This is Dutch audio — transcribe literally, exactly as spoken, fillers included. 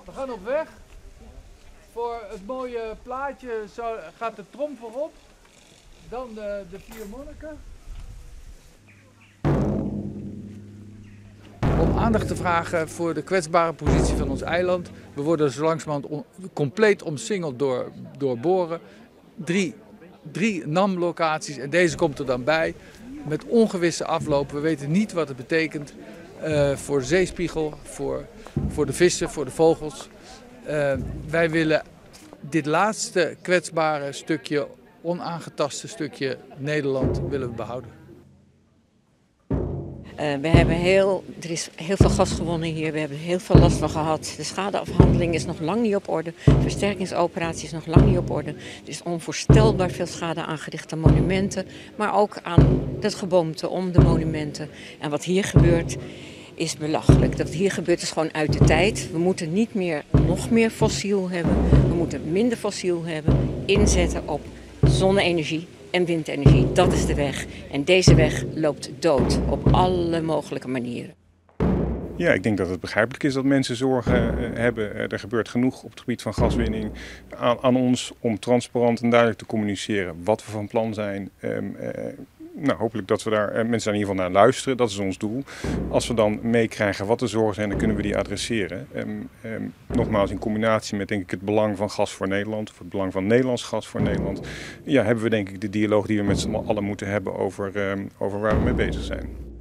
We gaan op weg. Voor het mooie plaatje zo gaat de trom voorop. Dan de, de vier monniken. Om aandacht te vragen voor de kwetsbare positie van ons eiland. We worden zo langzamerhand on, compleet omsingeld door, door boren. Drie, drie N A M-locaties en deze komt er dan bij. Met ongewisse afloop. We weten niet wat het betekent uh, voor de zeespiegel, voor, voor de vissen, voor de vogels. Uh, wij willen dit laatste kwetsbare stukje, onaangetaste stukje Nederland willen we behouden. Uh, we hebben heel, er is heel veel gas gewonnen hier, we hebben er heel veel last van gehad. De schadeafhandeling is nog lang niet op orde, de versterkingsoperatie is nog lang niet op orde. Er is onvoorstelbaar veel schade aangericht aan monumenten, maar ook aan het geboomte om de monumenten. En wat hier gebeurt is belachelijk. Dat hier gebeurt is gewoon uit de tijd. We moeten niet meer nog meer fossiel hebben, we moeten minder fossiel hebben, inzetten op zonne-energie en windenergie. Dat is de weg. En deze weg loopt dood op alle mogelijke manieren. Ja, ik denk dat het begrijpelijk is dat mensen zorgen uh, hebben. Er gebeurt genoeg op het gebied van gaswinning aan, aan ons om transparant en duidelijk te communiceren wat we van plan zijn. Um, uh, nou, hopelijk dat we daar uh, mensen daar in ieder geval naar luisteren. Dat is ons doel. Als we dan meekrijgen wat de zorgen zijn, dan kunnen we die adresseren. Um, um, nogmaals, in combinatie met denk ik het belang van gas voor Nederland, of het belang van Nederlands gas voor Nederland, ja, hebben we denk ik de dialoog die we met z'n allen moeten hebben over, um, over waar we mee bezig zijn.